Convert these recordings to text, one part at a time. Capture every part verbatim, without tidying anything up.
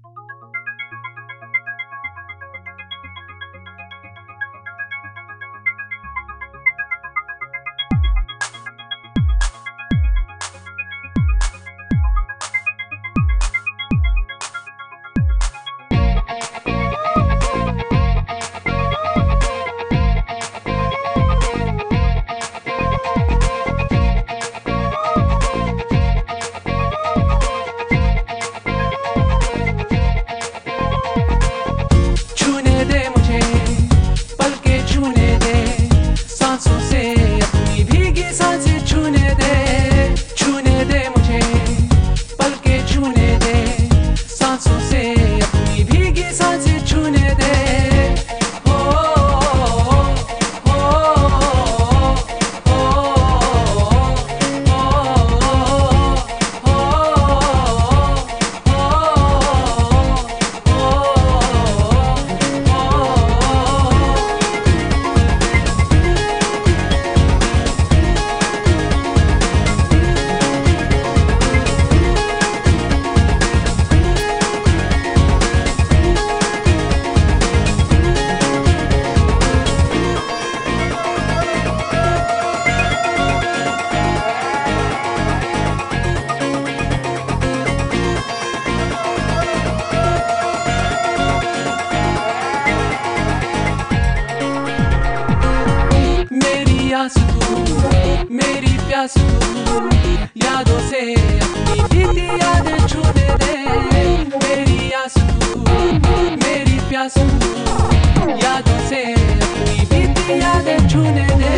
प्यास तू, मेरी प्यास तू, यादों से अपनी बीती यादें छूने दे। मेरी आस तू, मेरी प्यास तू, यादों से अपनी बीती यादें छूने दे।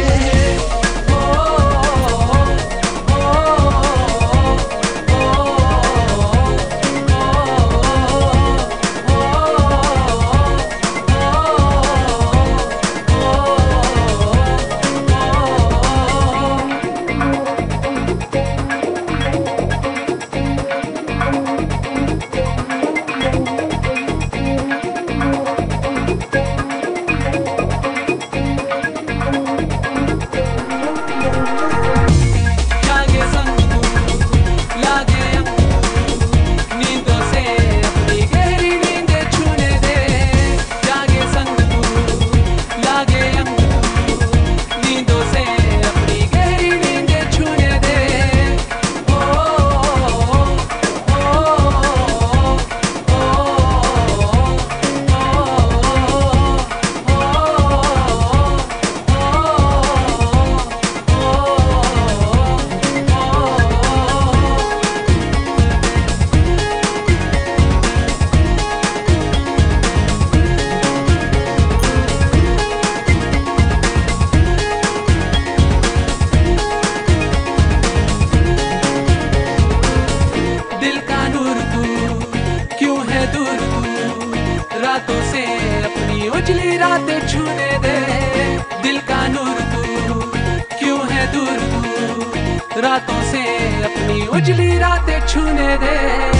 रातों से अपनी उजली रातें छूने दे। दिल का नूर तू, क्यों है दूर तू, रातों से अपनी उजली रातें छूने दे।